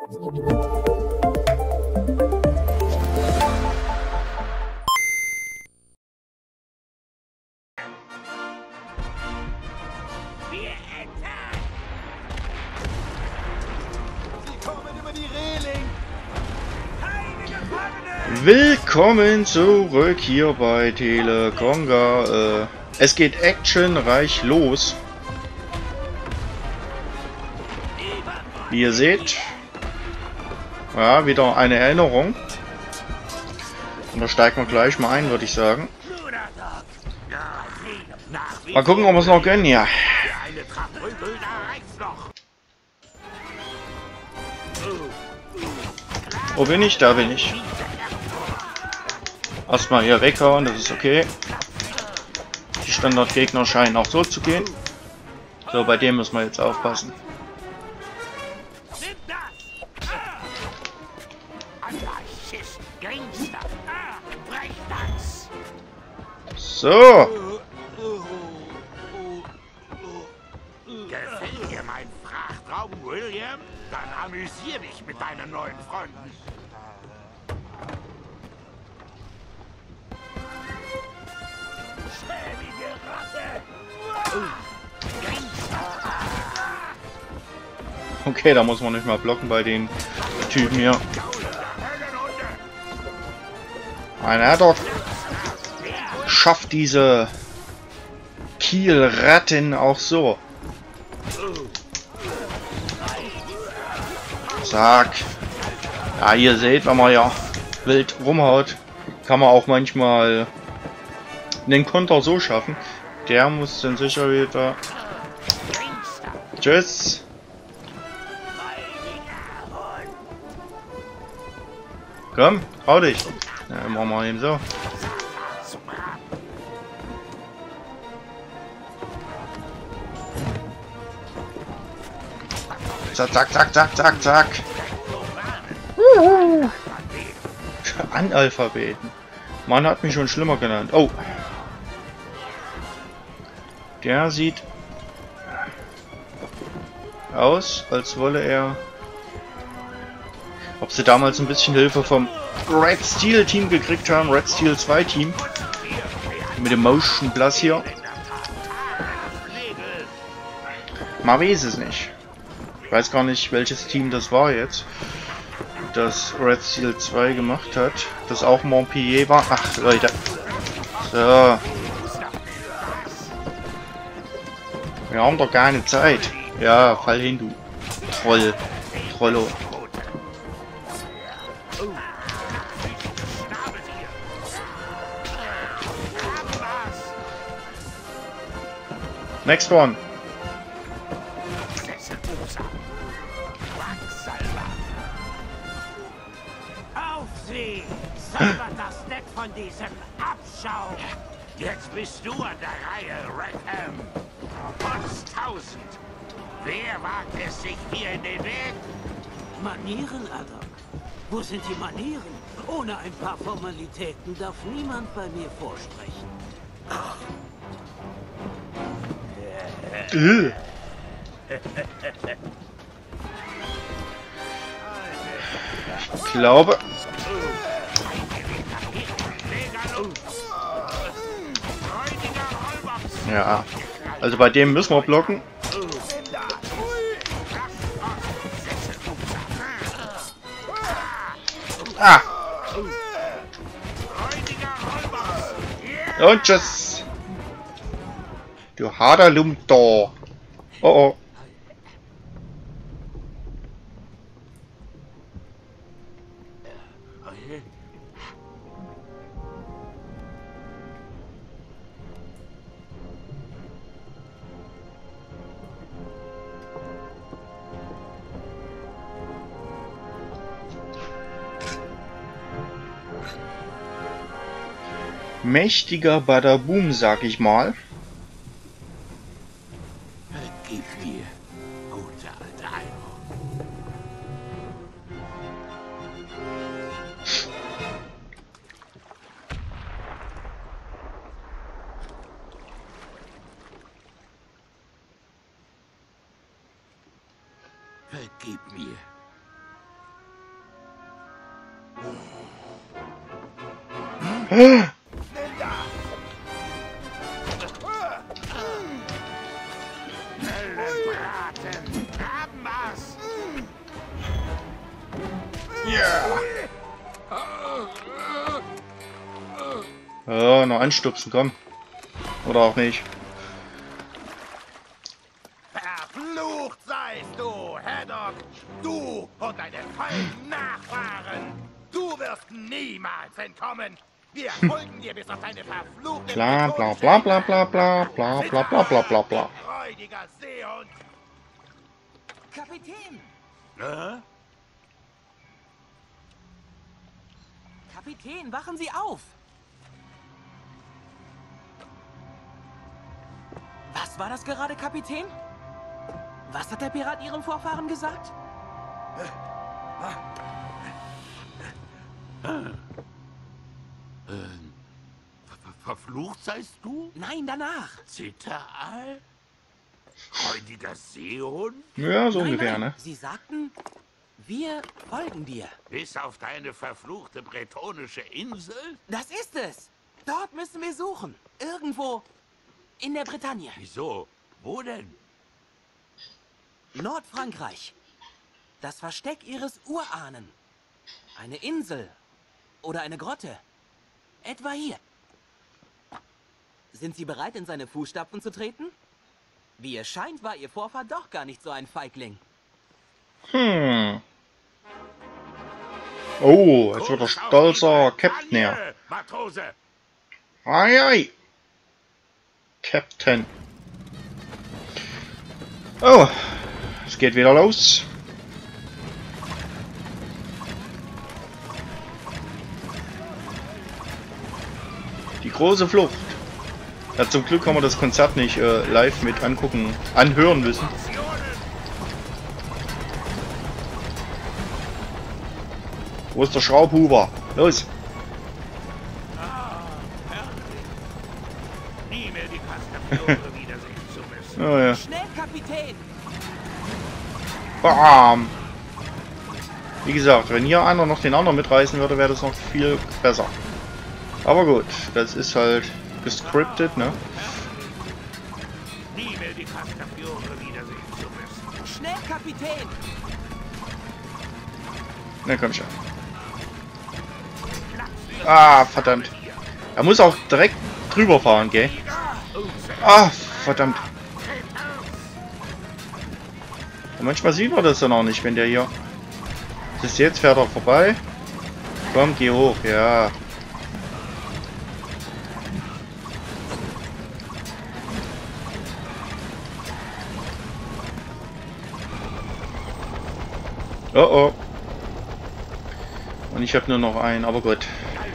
Willkommen zurück hier bei Telekonga. Es geht actionreich los. Wie ihr seht, ja, wieder eine Erinnerung. Und da steigen wir gleich mal ein, würde ich sagen. Mal gucken, ob wir es noch gönnen, ja. Wo bin ich? Da bin ich. Erstmal hier weghauen, das ist okay. Die Standardgegner scheinen auch so zu gehen. So, bei dem müssen wir jetzt aufpassen. So. Gefällt dir mein Frachtraum, William? Dann amüsier dich mit deinen neuen Freunden. Schäbige Ratte! Okay, da muss man nicht mal blocken bei den Typen hier. Einer dort schafft diese Kielratten auch so. Zack. Ja, ihr seht, wenn man ja wild rumhaut, kann man auch manchmal den Konter so schaffen. Der muss dann sicher wieder... Tschüss. Komm, trau dich. Ja, machen wir eben so. Zack, zack, zack, zack, zack, zack. Analphabeten. Man hat mich schon schlimmer genannt. Oh. Der sieht aus, als wolle er... Ob sie damals ein bisschen Hilfe vom Red Steel Team gekriegt haben. Red Steel 2 Team. Mit dem Motion Plus hier. Man weiß es nicht. Ich weiß gar nicht, welches Team das war jetzt. Das Red Steel 2 gemacht hat. Das auch Montpellier war. Ach, Leute. So. Wir haben doch keine Zeit. Ja, fall hin, du Troll. Trollo. Next one. Auf sie! Salbert das Deck von diesem Abschaum! Jetzt bist du an der Reihe, Rackham! Potztausend! Wer wagt es sich hier in den Weg? Manieren, Adam. Wo sind die Manieren? Ohne ein paar Formalitäten darf niemand bei mir vorsprechen. Ich glaube... Ja, also bei dem müssen wir blocken. Ah! Und tschüss! Du harter Lumper! Oh oh! Mächtiger Badaboom, sag ich mal. Gib mir, gute alte Almo. Vergib mir. Nimm das! Braten! Haben wir's! Ja, noch anstupsen, komm. Oder auch nicht. Verflucht seist du, Haddock! Du und deine feigen Nachfahren! Du wirst niemals entkommen! Wir folgen dir bis auf deine verfluchte... Bla bla bla bla bla bla bla bla bla bla bla bla. Räudiger Seehund! Kapitän! Kapitän, wachen Sie auf! Was war das gerade, Kapitän? Was hat der Pirat Ihrem Vorfahren gesagt? Verflucht seist du? Nein, danach! Zitteral? Räudiger Seehund? Ja, so Nein, ungefähr, nein. ne? Sie sagten, wir folgen dir. Bis auf deine verfluchte bretonische Insel? Das ist es. Dort müssen wir suchen. Irgendwo in der Bretagne. Wieso? Wo denn? Nordfrankreich. Das Versteck ihres Urahnen. Eine Insel. Oder eine Grotte. Etwa hier. Sind Sie bereit, in seine Fußstapfen zu treten? Wie es scheint, war Ihr Vorfahr doch gar nicht so ein Feigling. Hm. Oh, jetzt wird der stolzer Captain her. Matrose! Ei, ei. Captain. Oh, es geht wieder los. Die große Flucht. Ja, zum Glück haben wir das Konzert nicht live mit anhören müssen. Wo ist der Schraubhuber? Los! Nie mehr die Kastafiore wiedersehen zu müssen. Oh ja. Schnell, Kapitän! Bam! Wie gesagt, wenn hier einer noch den anderen mitreißen würde, wäre das noch viel besser. Aber gut, das ist halt gescriptet, ne? Nie mehr die Kastafiore wiedersehen zu müssen. Schnell, Kapitän! Na komm schon. Ah, verdammt. Er muss auch direkt drüber fahren, gell? Ah, verdammt. Und manchmal sieht man das dann auch nicht, wenn der hier... Das ist jetzt, fährt er vorbei. Komm, geh hoch, ja. Oh oh. Und ich habe nur noch einen, aber gut.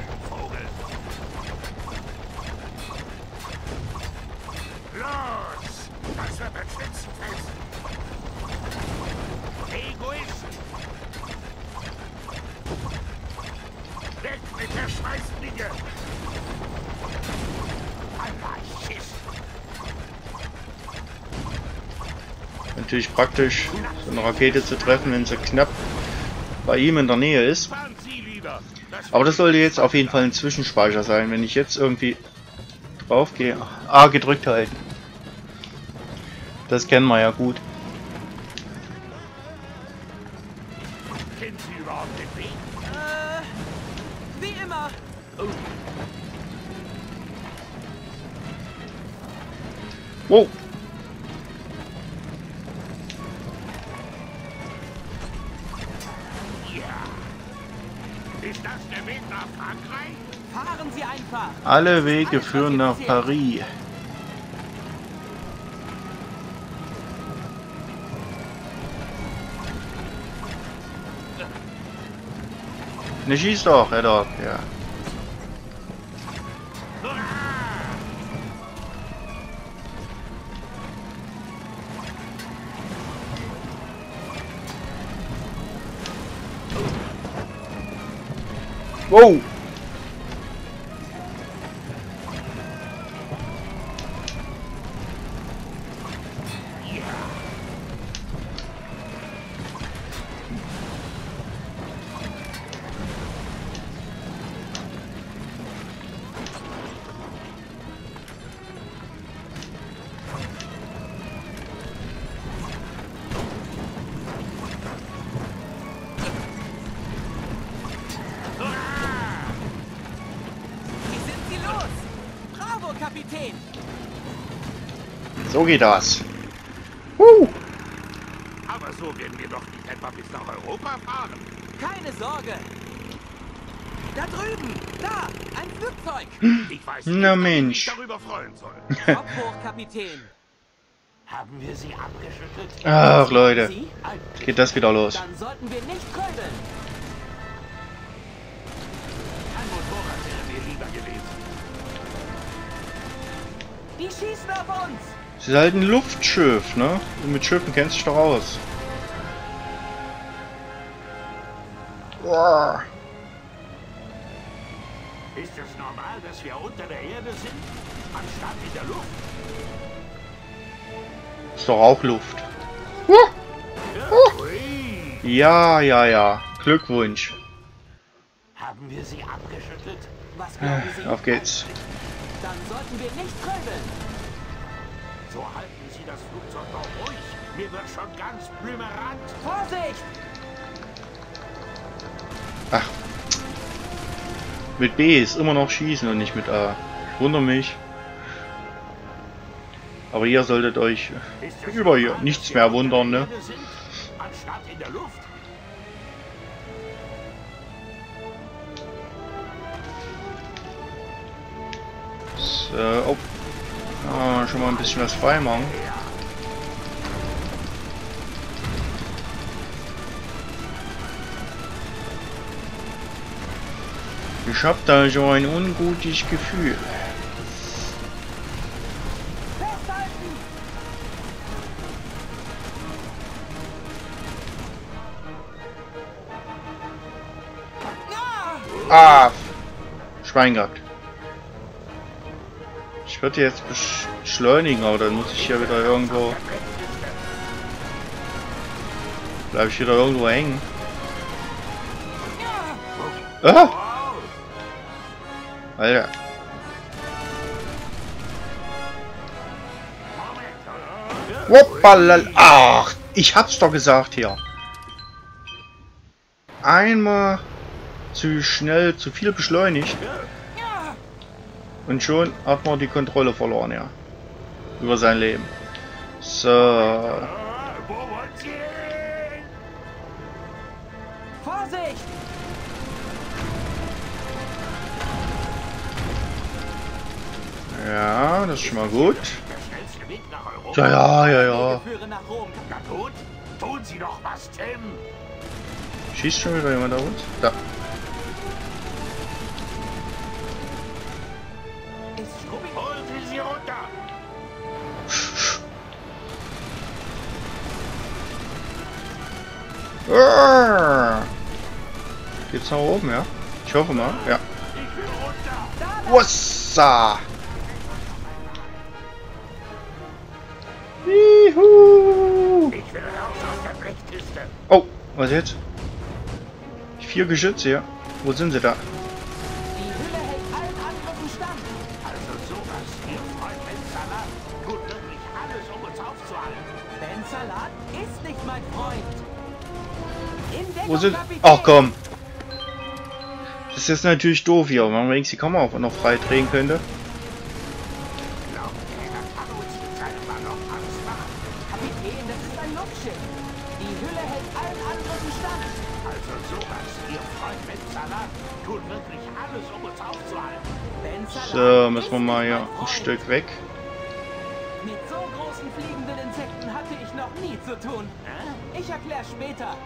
Los! Das wird ein Schützenfest! Egoisten! Weg mit der Schweißfliege! Anarchist! Natürlich praktisch, so eine Rakete zu treffen, wenn sie knapp bei ihm in der Nähe ist. Fahren Sie lieber! Aber das sollte jetzt auf jeden Fall ein Zwischenspeicher sein, wenn ich jetzt irgendwie drauf gehe. A gedrückt halten. Das kennen wir ja gut. Kennen Sie überhaupt den Weg? Wie immer. Wow. Ja. Ist das der Weg nach Frankreich? Fahren Sie einfach. Alle Wege führen nach Paris. Ne, schieß doch, Haddock, ja. Wow! So geht das. Aber so werden wir doch nicht etwa bis nach Europa fahren. Keine Sorge. Da drüben, da, ein Flugzeug. Ich weiß Na, nicht, ob ich mich Mensch. darüber freuen soll. Kopf hoch, Kapitän. Haben wir sie abgeschüttelt? Ach, Leute. Sie? Geht das wieder los. Dann sollten wir nicht grübeln. Ein Motorrad wäre mir lieber gewesen. Die schießen auf uns. Es ist halt ein Luftschiff, ne? Und mit Schiffen kennst du dich doch aus. Boah. Ist es normal, dass wir unter der Erde sind, anstatt in der Luft? Ist doch auch Luft. Ui. Ja, ja, ja. Glückwunsch. Haben wir sie abgeschüttelt? Was glauben Sie? Auf geht's. Dann sollten wir nicht grübeln. So halten Sie das Flugzeug doch ruhig. Mir wird schon ganz blümerant. Vorsicht! Ach. Mit B ist immer noch schießen und nicht mit A. Ich wundere mich. Aber ihr solltet euch Ist es über hier normal, nichts dass wir mehr unter wundern, der ne? Erde sind, anstatt in der Luft? So, oh. Ah, schon mal ein bisschen was frei machen. Ich hab da so ein ungutes Gefühl. Festhalten! Ah! Schwein gehabt. Ich würde jetzt beschleunigen, aber dann muss ich hier wieder irgendwo... Bleib ich wieder irgendwo hängen. Ah! Alter. Hoppala. Ach, ich hab's doch gesagt hier. Einmal zu schnell, zu viel beschleunigt. Und schon hat man die Kontrolle verloren, ja. Über sein Leben. So. Wo wollt ihr hin? Vorsicht! Ja, das ist schon mal gut. Der schnellste Weg nach Europa? Ja, ja, ja, ja. Wege führen nach Rom. Na gut, tun Sie doch was, Tim. Schießt schon wieder jemand auf uns? Da. Holen Sie sie runter. Geht's nach oben, ja? Ich hoffe mal, ja. Ich will runter. Wassa! Juhu! Ich will raus aus der Blechkiste. Oh, was jetzt? 4 Geschütze, ja. Wo sind sie da? Die Hülle hält allen Angriffen stand. Also sowas, Ihr Freund Ben Salat tut wirklich alles, um uns aufzuhalten. Ben Salat ist nicht mein Freund. In Deckung, Wo sind... Kapitän. Ach komm! Das ist jetzt natürlich doof hier, wenn man wenigstens die Kamera auch noch frei drehen könnte. Glaubt ihr, er kann uns mit seinem Ballon Angst machen? Kapitän, das ist ein Luftschiff. Die Hülle hält allen Angriffen stand. Also sowas, Ihr Freund Ben Salat tut wirklich alles, um uns aufzuhalten. Ben Salat So, müssen wir ist mal nicht hier mein ein Freund. Stück weg. Mit so großen fliegenden Insekten hatte ich noch nie zu tun. Ich erkläre später.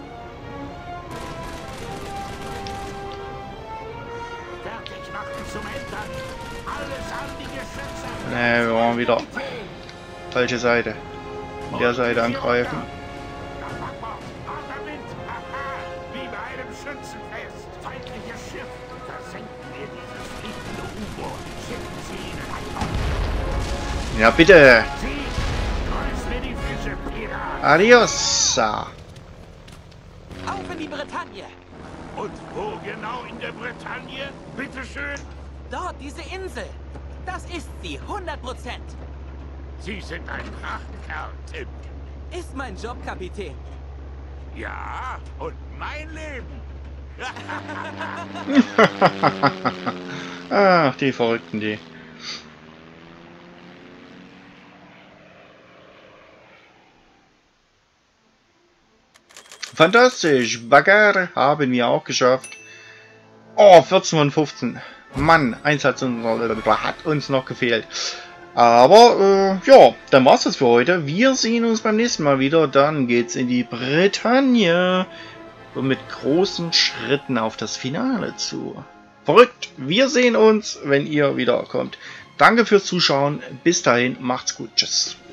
Fertig machen zum Entern. Alles an die Geschütze. Ne, wir wollen wieder Kapitän. falsche Seite. Von der Seite angreifen. Na, Backbord, harter Wind. Haha, wie bei einem Schützenfest. Feindliches Schiff. Versenken wir dieses fliegende U-Boot. Schicken Sie ihnen ein Ja, bitte! Sie, kreuz mir die Füße, Pirat. Adios! Auf in die Bretagne. Und wo genau in der Bretagne? Bitteschön. Dort, diese Insel. Das ist sie, 100%. Sie sind ein Prachtkerl, Tim. Ist mein Job, Kapitän. Ja, und mein Leben. Ach, die Verrückten, die. Fantastisch. Bagger haben wir auch geschafft. Oh, 14 von 15. Mann, eins hat uns noch gefehlt. Aber, ja, dann war's das für heute. Wir sehen uns beim nächsten Mal wieder. Dann geht's in die Bretagne. Und mit großen Schritten auf das Finale zu. Verrückt. Wir sehen uns, wenn ihr wiederkommt. Danke fürs Zuschauen. Bis dahin, macht's gut. Tschüss.